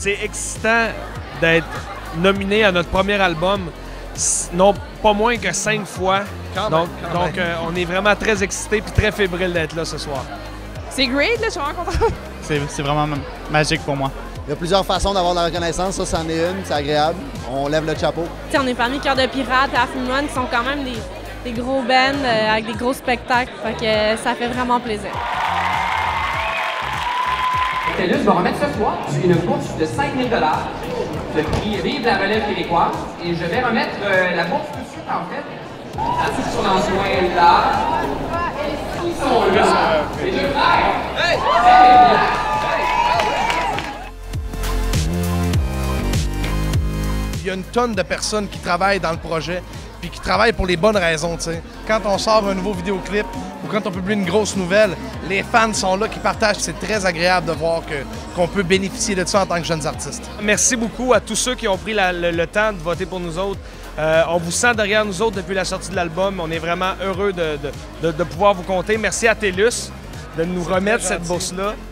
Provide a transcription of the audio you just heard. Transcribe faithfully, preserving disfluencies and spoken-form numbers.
C'est excitant d'être nominé à notre premier album, non pas moins que cinq fois. Quand donc, même, quand donc même. euh, on est vraiment très excités et très fébriles d'être là ce soir. C'est great, là, je suis vraiment contente. C'est vraiment magique pour moi. Il y a plusieurs façons d'avoir de la reconnaissance, ça, c'en est une, c'est agréable. On lève le chapeau. T'sais, on est parmi Cœur de Pirate et Half Moon Run qui sont quand même des, des gros bands euh, avec des gros spectacles, fait que euh, ça fait vraiment plaisir. TELUS va remettre ce soir une bourse de cinq mille dollars, le prix Vive la relève québécoise, et je vais remettre euh, la bourse tout de suite, en fait. Assis sur l'enjoint là. Ils sont là. Les deux frères. Hey! Hey! Il y a une tonne de personnes qui travaillent dans le projet puis qui travaillent pour les bonnes raisons, tu sais. Quand on sort un nouveau vidéoclip ou quand on publie une grosse nouvelle, les fans sont là, qui partagent. C'est très agréable de voir que, qu'on peut bénéficier de ça en tant que jeunes artistes. Merci beaucoup à tous ceux qui ont pris la, le, le temps de voter pour nous autres. Euh, on vous sent derrière nous autres depuis la sortie de l'album. On est vraiment heureux de, de, de, de pouvoir vous compter. Merci à TELUS de nous remettre cette bourse-là.